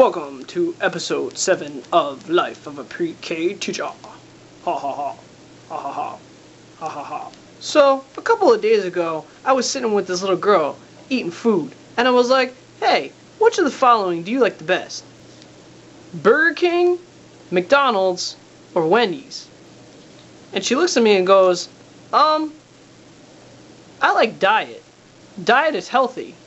Welcome to episode 7 of Life of a Pre-K Teacher. Ha ha ha. Ha ha ha. Ha ha ha. So, a couple of days ago, I was sitting with this little girl, eating food, and I was like, hey, which of the following do you like the best? Burger King, McDonald's, or Wendy's? And she looks at me and goes, I like diet. Diet is healthy.